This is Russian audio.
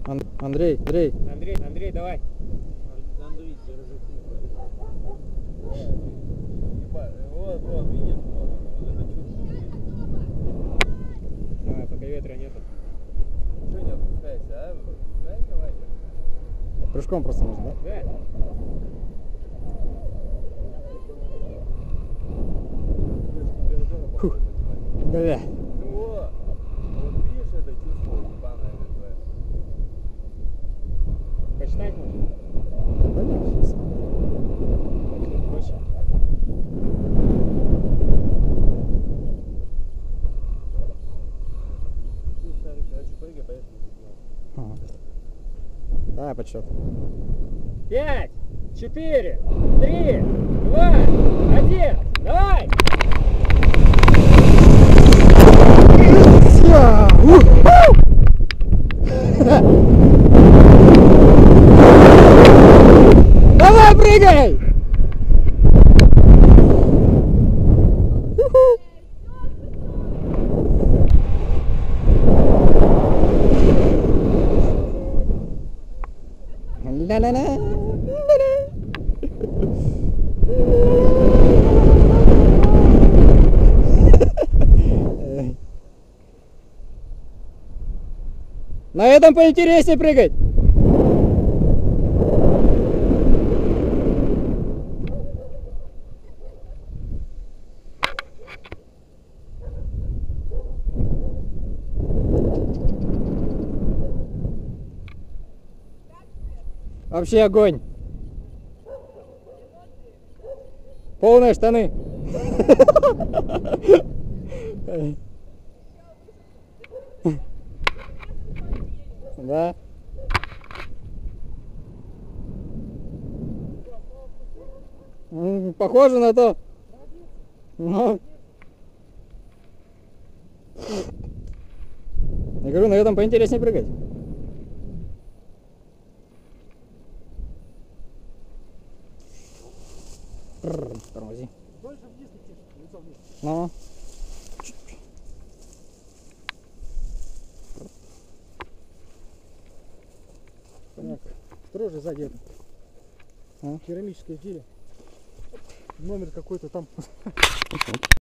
Андрей, давай. Андрей, держи. Вот, видишь, вот это чувство. Давай, пока ветра нету. Что не отпускайся, а? Давай. прыжком просто можно, да? Да. Фух. Бля. Вот видишь это чувство ебаное такое? Почитать можно? Понятно сейчас. Чуть больше. Короче, прыгай, поехали. Ага. Давай подсчет. 5, 4, 3, 2, 1. Давай! Давай, прыгай! Ла-ла-ла. На этом поинтереснее прыгать. Вообще огонь. Полные штаны. Да. Похоже на то. Но... Я говорю, на этом поинтереснее прыгать. Тормози. Больше вниз летишь, лицом вниз. Ну. Так, строже сзади это. Керамическое изделие. Номер какой-то там.